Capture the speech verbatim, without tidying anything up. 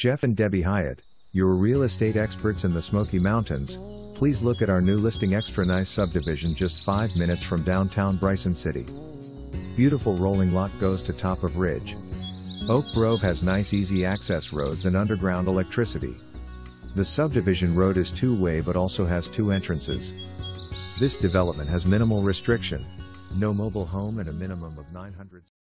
Jeff and Debi Hyatt, your real estate experts in the Smoky Mountains. Please look at our new listing. Extra nice subdivision just five minutes from downtown Bryson City. Beautiful rolling lot goes to top of ridge. Oak Grove has nice easy access roads and underground electricity. The subdivision road is two-way but also has two entrances. This development has minimal restriction. No mobile home and a minimum of nine hundred